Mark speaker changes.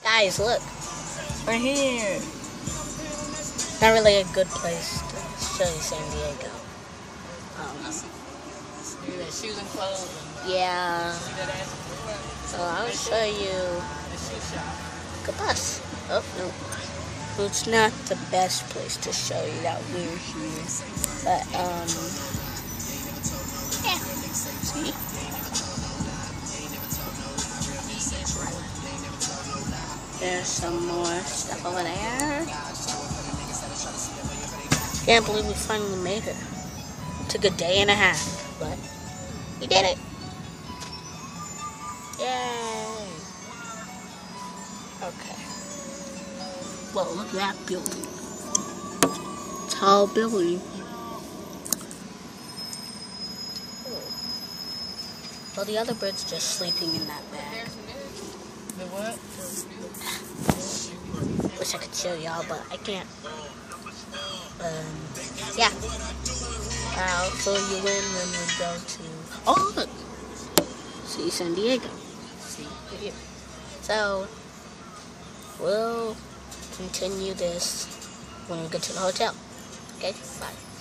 Speaker 1: Guys, look. We're here. Not really a good place to show you San Diego.
Speaker 2: Maybe that shoes and clothes.
Speaker 1: Yeah.
Speaker 2: See that ass?
Speaker 1: So I'll show you
Speaker 2: The shoe shop.
Speaker 1: the bus. Oh, no. Well, it's not the best place to show you that we're here. But, yeah. See? There's some more stuff over there. Can't believe we finally made it. Took a day and a half, but we did it. Yay. Okay. Whoa, look at that building. Tall building. Well, the other bird's just sleeping in that bag.
Speaker 2: The what?
Speaker 1: Wish I could show y'all, but I can't. Yeah. I'll fill you in when we go to. Oh, look! See San Diego. See right here. So, we'll continue this when we get to the hotel. Okay? Bye.